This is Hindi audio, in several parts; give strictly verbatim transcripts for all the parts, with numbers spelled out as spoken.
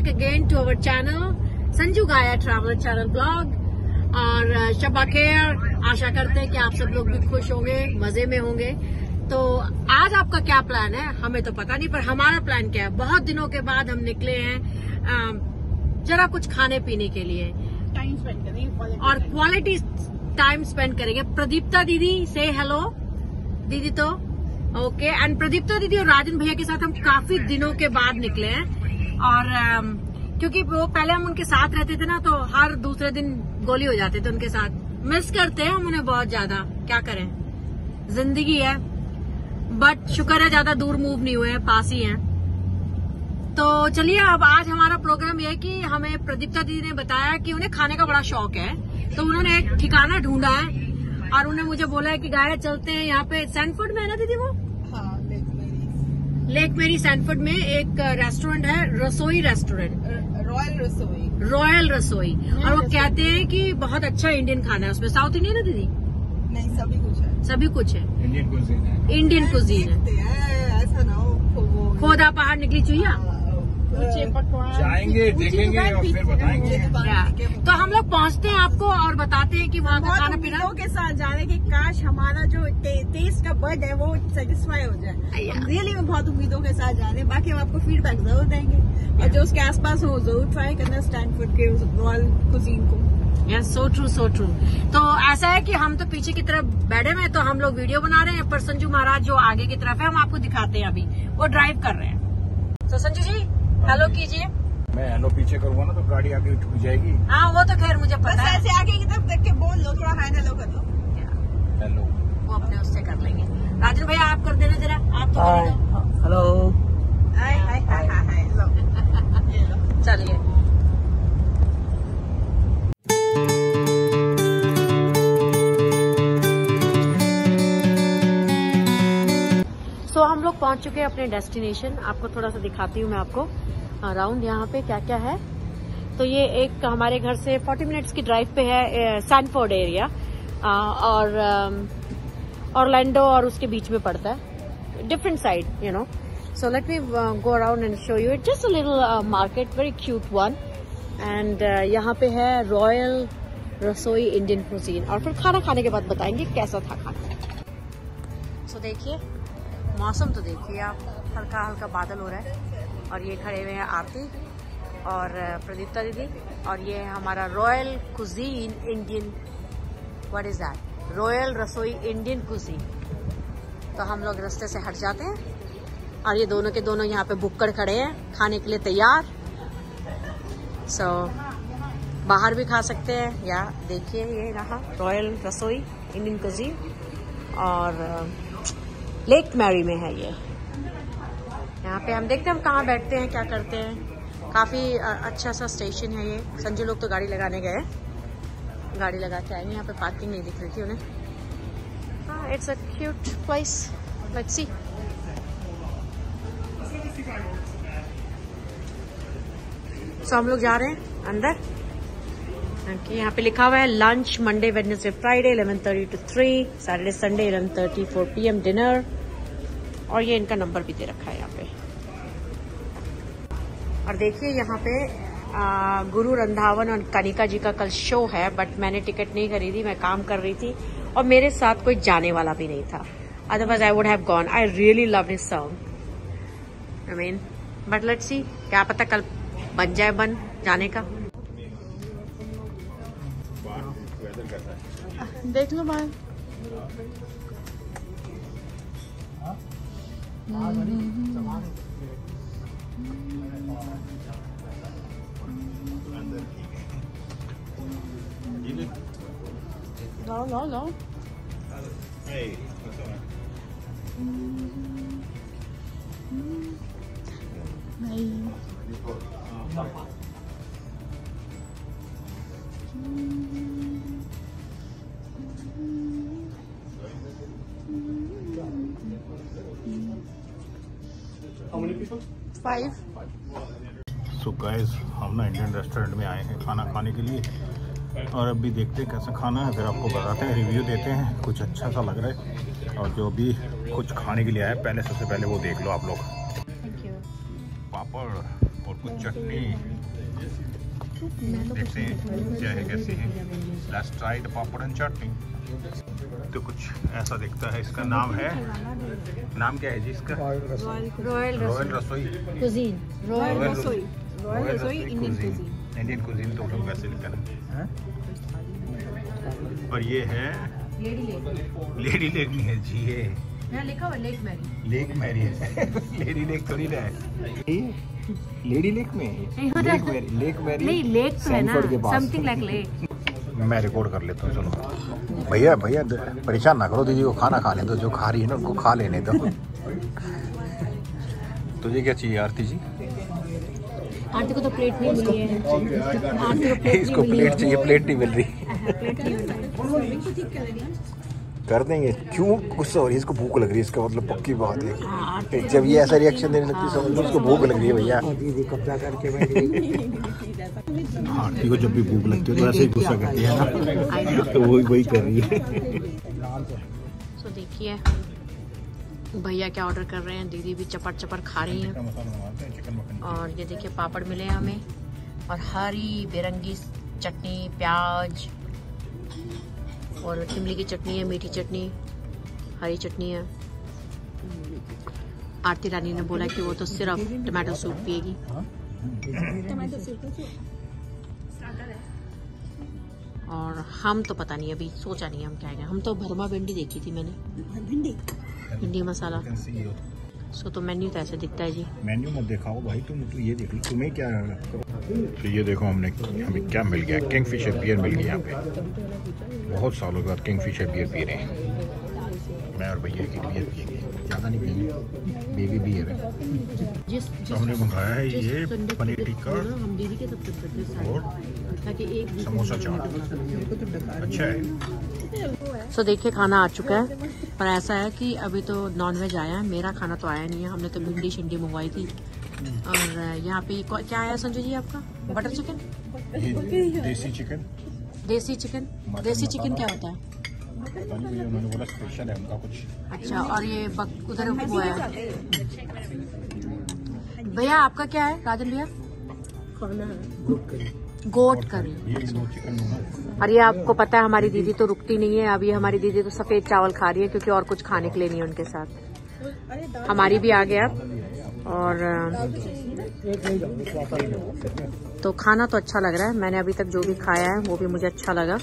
back again to our channel, Sanju गाया ट्रैवलर चैनल ब्लॉग। और शब्बा खैर, आशा करते हैं कि आप सब लोग भी खुश होंगे, मजे में होंगे। तो आज आपका क्या प्लान है हमें तो पता नहीं, पर हमारा प्लान क्या है, बहुत दिनों के बाद हम निकले हैं जरा कुछ खाने पीने के लिए, टाइम स्पेंड करेंगे और क्वालिटी टाइम स्पेंड करेंगे। प्रदीप्ता दीदी से हेलो दीदी तो ओके okay. एंड प्रदीप्ता दीदी और राजन भैया के साथ हम काफी दिनों के बाद निकले हैं। और um, क्योंकि वो पहले हम उनके साथ रहते थे ना, तो हर दूसरे दिन गोली हो जाते थे उनके साथ। मिस करते हैं हम उन्हें बहुत ज्यादा, क्या करें, जिंदगी है। बट शुक्र है ज्यादा दूर मूव नहीं हुए, पास ही हैं। तो चलिए, अब आज हमारा प्रोग्राम ये है कि हमें प्रदीप्ता दीदी ने बताया कि उन्हें खाने का बड़ा शौक है, तो उन्होंने एक ठिकाना ढूंढा है और उन्हें मुझे बोला है कि गाया चलते हैं। यहाँ पे सैनफोर्ड में है ना दीदी वो? हाँ, लेक मेरी लेक मेरी सैनफोर्ड में एक रेस्टोरेंट है, रसोई रेस्टोरेंट, रॉयल रसोई रॉयल रसोई। और वो कहते हैं कि बहुत अच्छा इंडियन खाना है उसमें। साउथ इंडियन है दीदी? नहीं, सभी कुछ है, सभी कुछ है, इंडियन कुजीन है। इंडियन कुजीन है। ऐसा ना हो वो खोदा पहाड़ निकली चुहिया, जाएंगे, देखेंगे और फिर बताएंगे। तो हम लोग पहुँचते हैं आपको और बताते हैं कि वहाँ का खाना पीना के साथ जाने की, काश हमारा जो टे, टेस्ट का बर्ड है वो सेटिस्फाई हो जाए। हम रियली में बहुत उम्मीदों के साथ जा रहे हैं। बाकी हम आपको फीडबैक जरूर देंगे, और जो उसके आसपास हो जरूर ट्राई करना स्टैनफोर्ड के रॉयल कुजीन को। Yes, so true so true. तो ऐसा है कि हम तो पीछे की तरफ बैठे हुए हैं, तो हम लोग वीडियो बना रहे हैं, पर संजू महाराज जो आगे की तरफ है हम आपको दिखाते हैं। अभी वो ड्राइव कर रहे हैं। तो संजू जी हेलो कीजिए। मैं हेलो पीछे करूँगा ना तो गाड़ी आगे ठुक जाएगी। हाँ, वो तो खैर मुझे पता है। ऐसे आगे की तरफ देख के बोल लो, थोड़ा हाय हेलो कर लो। हेलो, वो अपने उससे कर लेंगे। राजन भैया आप कर देना जरा, आप तो कर दो। हेलो, हाय हाय हाय हाय लो, ये लो। चलिए, तो हम लोग पहुंच चुके हैं अपने डेस्टिनेशन। आपको थोड़ा सा दिखाती हूँ मैं आपको अराउंड यहाँ पे क्या क्या है। तो ये एक हमारे घर से चालीस मिनट्स की ड्राइव पे है सैनफोर्ड एरिया, और ऑरलैंडो और उसके बीच में पड़ता है, different side you know. So let me go around and show you it, just a little market, very cute one. And यहाँ पे है रॉयल रसोई इंडियन कुजीन, और फिर खाना खाने के बाद बताएंगे कैसा था खाना। सो so, देखिए मौसम तो देखिए आप, हल्का हल्का बादल हो रहा है, और ये खड़े हुए हैं आरती और प्रदीप्ता दीदी, और ये है हमारा Royal Cuisine Indian, what is that, Royal Rasoi Indian cuisine. तो हम लोग रास्ते से हट जाते हैं, और ये दोनों के दोनों यहाँ पे बुक्कड़ खड़े हैं खाने के लिए तैयार। सो so, बाहर भी खा सकते हैं, या देखिए ये रहा रॉयल रसोई इंडियन कुजीन, और लेक मैरी में है ये। यहाँ पे हम देखते हैं हम कहाँ बैठते हैं, क्या करते हैं। काफी अच्छा सा स्टेशन है ये। संजू लोग तो गाड़ी लगाने गए, गाड़ी लगा के आएंगे। यहाँ पे पार्किंग नहीं दिख रही थी उन्हें। हाँ, it's a cute place, let's see. So हम लोग जा रहे हैं अंदर। Okay, यहाँ पे लिखा हुआ है lunch Monday Wednesday Friday eleven thirty to three, Saturday Sunday eleven thirty four P M dinner, और ये इनका नंबर भी दे रखा है यहाँ पे। और देखिए यहाँ पे आ, गुरु रंधावन और कनिका जी का कल शो है, बट मैंने टिकट नहीं खरीदी, मैं काम कर रही थी और मेरे साथ कोई जाने वाला भी नहीं था, otherwise I would have gone. I really love his song, I mean, but let's see, क्या पता कल बन जाए बन जाने का। देख लो बाहर। लाओ लाओ लाओ। नहीं, फाइव। सो गाइस, हम ना इंडियन रेस्टोरेंट में आए हैं खाना खाने के लिए, और अभी देखते हैं कैसा खाना है, फिर आपको बताते हैं, रिव्यू देते हैं। कुछ अच्छा सा लग रहा है, और जो भी कुछ खाने के लिए आया पहले सबसे पहले वो देख लो आप लोग। पापड़ और कुछ चटनी देखते हैं क्या है, कैसे है। Let's try the papad and chutney. तो कुछ ऐसा दिखता है। इसका नाम है, नाम क्या है जी इसका? Royal Royal Rasoi Cuisine. Royal Rasoi, Royal Rasoi Indian Cuisine. Indian cuisine तो लोग वैसे लिखा है। और ये है लेडी लेक। लेडी लेक नहीं है जी, ये यहाँ लिखा हुआ लेक मैरी। लेक मैरी है। लेडी लेक थोड़ी ना है, लेडी लेक में है। लेक मैरी, लेक मैरी नहीं, लेक तो है ना, समथिंग लाइक लेक। मैं रिकॉर्ड कर लेता हूँ। चलो भैया भैया परेशान ना करो दीदी को, खाना खा ले दो, जो खा रही है ना उनको खा लेने दो। तुझे क्या चाहिए आरती जी? आरती को तो प्लेट नहीं मिली है। आरती को प्लेट इसको प्लेट चाहिए, प्लेट नहीं मिल रही। कर देंगे, क्यों गुस्सा हो रही है? इसको भूख लग रही है, इसका मतलब पक्की बात है। जब ये ऐसा रिएक्शन देने लगती है समझ लो उसको भूख लग रही है भैया। दीदी कब्जा करके आरती को जब भी भूख लगती है तो ऐसे ही गुस्सा करती है ना, तो वही वही कर रही है। तो देखिए भैया क्या ऑर्डर कर रहे हैं, दीदी भी चपड़ चपड़ खा रही हैं। और ये देखिए पापड़ मिले हमें और हरी बेरंगी चटनी, प्याज और इमली की चटनी है, मीठी चटनी, हरी चटनी है। आरती रानी ने बोला कि वो तो सिर्फ टमाटो सूप पिएगी। और हम तो पता नहीं, अभी सोचा नहीं हम क्या है। हम तो भरमा भिंडी देखी थी मैंने, भिंडी भिंडी मसाला। सो तो मेन्यू तो ऐसे दिखता है जी। मेन्यू मत दिखाओ भाई तुम, तो ये देख लो तुम्हें क्या है। तो ये देखो हमने हमें क्या मिल गया, किंगफिशर बियर मिल गया यहाँ पे। बहुत सालों बाद किंगफिशर बियर पी रहे हैं। मैं और भैया की बियर पिएंगे, ज़्यादा नहीं पिएंगे, बेबी बियर है। जिस तो हमने मंगाया है ये पनीर टिक्का हम दीदी के सब और ताकि एक समोसा चाट। अच्छा है। सो so, देखिए खाना आ चुका है। और ऐसा है कि अभी तो नॉनवेज आया है, मेरा खाना तो आया नहीं है। हमने तो भिंडी शिंडी मंगवाई थी। और यहाँ पे क्या आया संजय जी आपका? Butter chicken, desi chicken. Desi chicken, desi chicken क्या होता है? उन्होंने बोला स्पेशल है उनका कुछ। अच्छा, और ये बक, उधर हुआ है। भैया आपका क्या है राजन भैया? खाना है गोट करी। और ये आपको पता है हमारी दीदी तो रुकती नहीं है। अभी हमारी दीदी तो सफेद चावल खा रही है क्योंकि और कुछ खाने के लिए नहीं है उनके साथ। हमारी भी आ गया। और तो खाना तो अच्छा लग रहा है। मैंने अभी तक जो भी खाया है वो भी मुझे अच्छा लगा।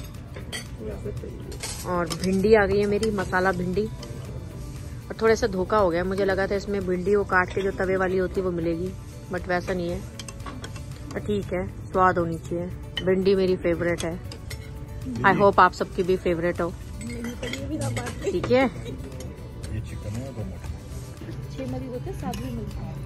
और भिंडी आ गई है मेरी, मसाला भिंडी। और थोड़ा सा धोखा हो गया, मुझे लगा था इसमें भिंडी वो काट के जो तवे वाली होती है वो मिलेगी, बट वैसा नहीं है। तो ठीक है, स्वाद होनी चाहिए। भिंडी मेरी फेवरेट है। आई होप आप सबकी भी फेवरेट हो। ठीक है। ये चिकन है और मटन। छह मरीज होते हैं, सात भी मिलता है।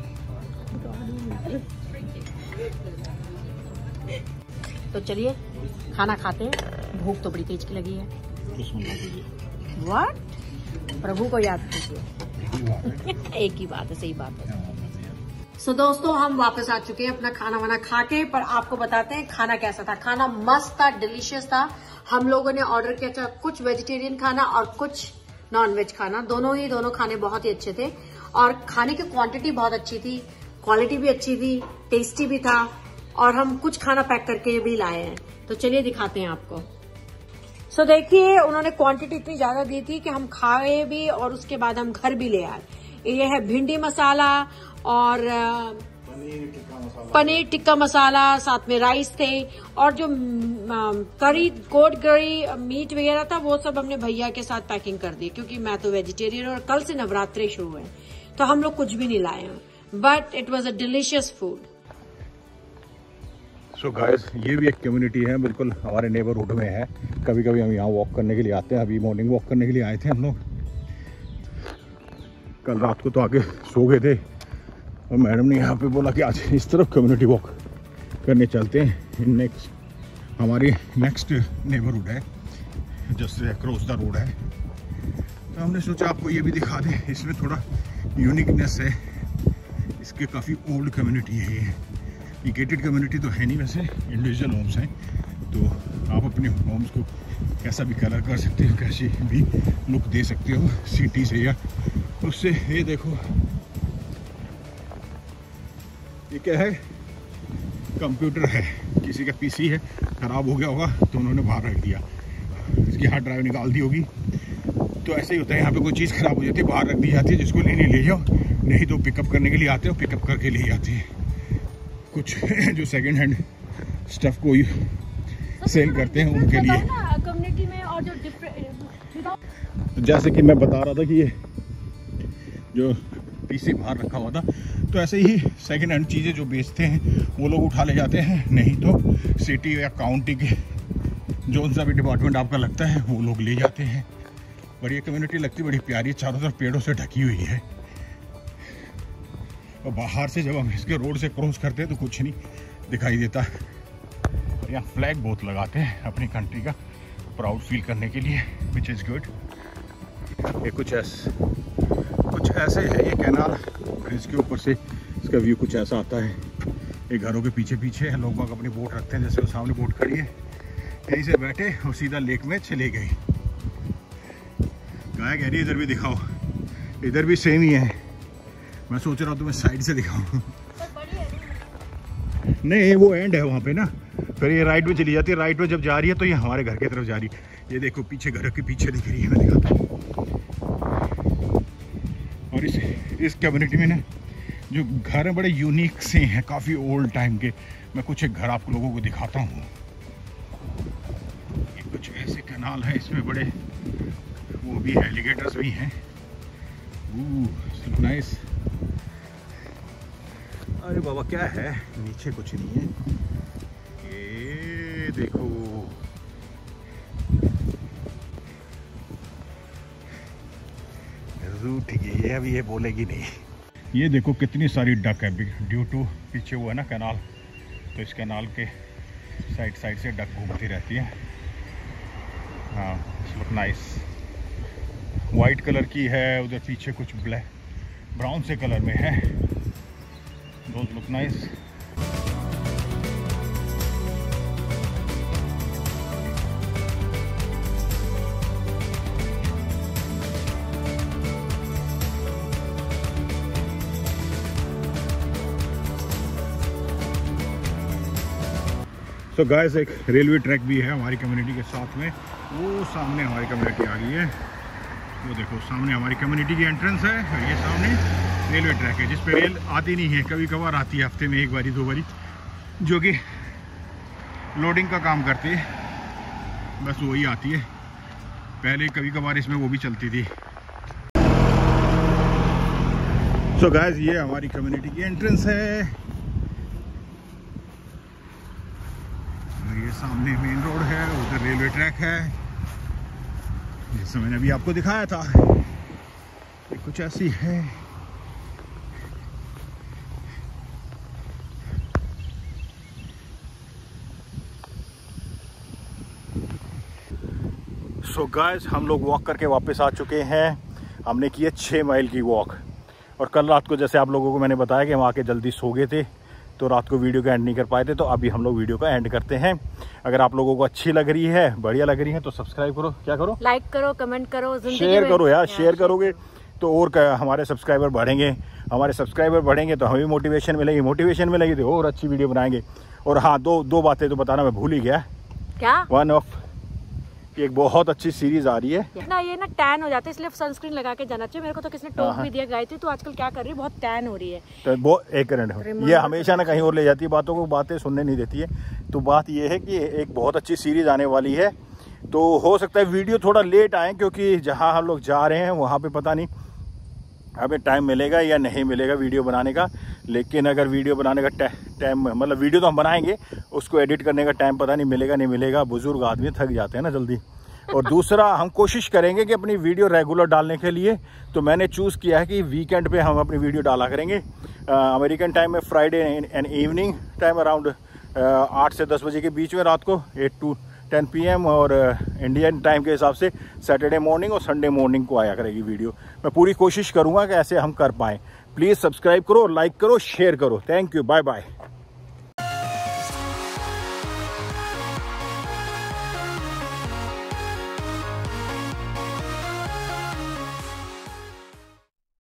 तो चलिए खाना खाते हैं, भूख तो बड़ी तेज की लगी है। व्हाट? प्रभु को याद कीजिए। एक ही बात है, सही बात है। सो so, दोस्तों हम वापस आ चुके हैं अपना खाना वाना खा के। पर आपको बताते हैं खाना कैसा था। खाना मस्त था, डिलीशियस था। हम लोगों ने ऑर्डर किया था कुछ वेजिटेरियन खाना और कुछ नॉन वेज खाना। दोनों ही दोनों खाने बहुत ही अच्छे थे। और खाने की क्वांटिटी बहुत अच्छी थी, क्वालिटी भी अच्छी थी, टेस्टी भी था। और हम कुछ खाना पैक करके भी लाए हैं, तो चलिए दिखाते हैं आपको। सो so, देखिए उन्होंने क्वांटिटी इतनी ज्यादा दी थी कि हम खाए भी और उसके बाद हम घर भी ले आए। ये है भिंडी मसाला और पनीर टिक्का मसाला, साथ में राइस थे। और जो करी, गोट करी, मीट वगैरह था वो सब हमने भैया के साथ पैकिंग कर दी क्योंकि मैं तो वेजिटेरियन और कल से नवरात्रि शुरू है तो हम लोग कुछ भी नहीं लाए हैं। But it was a delicious food. So guys, ये भी एक कम्युनिटी है, बिल्कुल हमारे नेबरहुड में है। कभी कभी हम यहाँ वॉक करने के लिए आते हैं। अभी मॉर्निंग वॉक करने के लिए आए थे हम लोग। कल रात को तो आके सो गए थे और मैडम ने यहाँ पे बोला कि आज इस तरफ कम्युनिटी वॉक करने चलते हैं। नेक्स्ट हमारी नेक्स्ट नेबरहुड है, जस्ट अक्रॉस द रोड है। तो हमने सोचा आपको ये भी दिखा दें। इसमें थोड़ा यूनिकनेस है, इसके काफ़ी ओल्ड कम्युनिटी है। ये ये गेटेड कम्युनिटी तो है नहीं, वैसे इंडिविजुअल होम्स हैं। तो आप अपने होम्स को कैसा भी कलर कर सकते हो, कैसी भी लुक दे सकते हो सिटी से या उससे। ये देखो ये क्या है, कंप्यूटर है, किसी का पीसी है ख़राब हो गया होगा तो उन्होंने बाहर रख दिया, इसकी हार्ड ड्राइव निकाल दी होगी। तो ऐसे ही होता है, यहाँ पे कोई चीज़ ख़राब हो जाती है बाहर रख दी जाती है, जिसको लेने ले जाओ, नहीं तो पिकअप करने के लिए आते हो, पिकअप करके ले जाते हैं। कुछ जो सेकंड हैंड स्टफ़ को सेल करते हैं उनके लिए। कम्युनिटी में और जो जैसे कि मैं बता रहा था कि ये जो पीसी बाहर रखा हुआ था, तो ऐसे ही सेकंड हैंड चीज़ें जो बेचते हैं वो लोग उठा ले जाते हैं, नहीं तो सिटी या काउंटी के जो सा भी डिपार्टमेंट आपका लगता है वो लोग ले जाते हैं। और ये कम्युनिटी लगती बड़ी प्यारी, चारों तरफ पेड़ों से ढकी हुई है। और बाहर से जब हम इसके रोड से क्रॉस करते हैं तो कुछ नहीं दिखाई देता। यहाँ फ्लैग बहुत लगाते हैं अपनी कंट्री का प्राउड फील करने के लिए, विच इज़ गुड। ये कुछ ऐसे कुछ ऐसे है ये कैनाल, इसके ऊपर से इसका व्यू कुछ ऐसा आता है। ये घरों के पीछे पीछे है, लोग बाग अपनी बोट रखते हैं, जैसे वो सामने बोट खड़ी है, यहीं से बैठे और सीधा लेक में चले गए। गाय कह रही है इधर भी दिखाओ, इधर भी सेम ही है। मैं सोच रहा हूँ तुम्हें साइड से दिखाऊँ। नहीं वो एंड है वहाँ पे ना, फिर ये राइट में चली जाती है, राइट में जब जा रही है तो ये हमारे घर की तरफ जा रही है। ये देखो पीछे घर के पीछे दिख रही है, मैं दिखाता हूँ। और इस इस कम्युनिटी में ना जो घर हैं बड़े यूनिक से हैं, काफ़ी ओल्ड टाइम के। मैं कुछ एक घर आप लोगों को दिखाता हूँ। ये कुछ ऐसे कैनाल है, इसमें बड़े वो भी है, एलिगेटर्स भी हैं। नाइस। अरे बाबा क्या है, नीचे कुछ नहीं है। ये देखो ठीक है, ये अभी ये बोलेगी नहीं। ये देखो कितनी सारी डक है, ड्यू टू पीछे हुआ है ना कैनाल, तो इस कैनाल के साइड साइड से डक घूमती रहती है। हाँ लुक नाइस, वाइट कलर की है, उधर पीछे कुछ ब्लैक ब्राउन से कलर में है। Don't look nice. तो गाइस एक रेलवे ट्रैक भी है हमारी कम्युनिटी के साथ में, वो सामने हमारी कम्युनिटी आ गई है। वो देखो सामने हमारी कम्युनिटी की एंट्रेंस है, और ये सामने रेलवे ट्रैक है जिस पे रेल आती नहीं है, कभी कभार आती है, हफ्ते में एक बारी दो बारी, जो कि लोडिंग का काम करती है, बस वही आती है। पहले कभी कभार इसमें वो भी चलती थी। सो गाइस ये हमारी कम्युनिटी की एंट्रेंस है, ये सामने मेन रोड है, उधर रेलवे ट्रैक है, जैसे मैंने अभी आपको दिखाया था। ये कुछ ऐसी है। सो गाइस हम लोग वॉक करके वापस आ चुके हैं। हमने की है छः माइल की वॉक, और कल रात को जैसे आप लोगों को मैंने बताया कि हम आके जल्दी सो गए थे, तो रात को वीडियो का एंड नहीं कर पाए थे, तो अभी हम लोग वीडियो का एंड करते हैं। अगर आप लोगों को अच्छी लग रही है, बढ़िया लग रही है, तो सब्सक्राइब करो, क्या करो, लाइक करो, कमेंट करो, शेयर करो यार। शेयर करोगे तो और हमारे सब्सक्राइबर बढ़ेंगे, हमारे सब्सक्राइबर बढ़ेंगे तो हमें मोटिवेशन मिलेगी, मोटिवेशन मिलेगी तो और अच्छी वीडियो बनाएंगे। और हाँ, दो दो बातें तो बताना मैं भूल ही गया। क्या? वन ऑफ एक बहुत अच्छी सीरीज आ रही है ना, ये ना टैन हो जाता है, इसलिए सनस्क्रीन लगा के जाना चाहिए। मेरे को तो किसने टोक भी दिया, गायत्री तू आजकल क्या कर रही है, बहुत टैन हो रही है। तो वो एक करंट ये हमेशा ना कहीं और ले जाती है, बातों को बातें सुनने नहीं देती है। तो बात ये है कि एक बहुत अच्छी सीरीज आने वाली है, तो हो सकता है वीडियो थोड़ा लेट आए, क्योंकि जहाँ हम लोग जा रहे हैं वहाँ पे पता नहीं हमें टाइम मिलेगा या नहीं मिलेगा वीडियो बनाने का। लेकिन अगर वीडियो बनाने का टाइम, मतलब वीडियो तो हम बनाएंगे, उसको एडिट करने का टाइम पता नहीं मिलेगा नहीं मिलेगा। बुजुर्ग आदमी थक जाते हैं ना जल्दी। और दूसरा, हम कोशिश करेंगे कि अपनी वीडियो रेगुलर डालने के लिए, तो मैंने चूज़ किया है कि वीकेंड पे हम अपनी वीडियो डाला करेंगे। अमेरिकन टाइम में Friday and evening time around आठ से दस बजे के बीच में रात को, eight to ten P M, और इंडियन टाइम के हिसाब से सैटरडे मॉर्निंग और संडे मॉर्निंग को आया करेगी वीडियो। मैं पूरी कोशिश करूँगा कि ऐसे हम कर पाएँ। प्लीज़ सब्सक्राइब करो, लाइक करो, शेयर करो। Thank you, bye bye.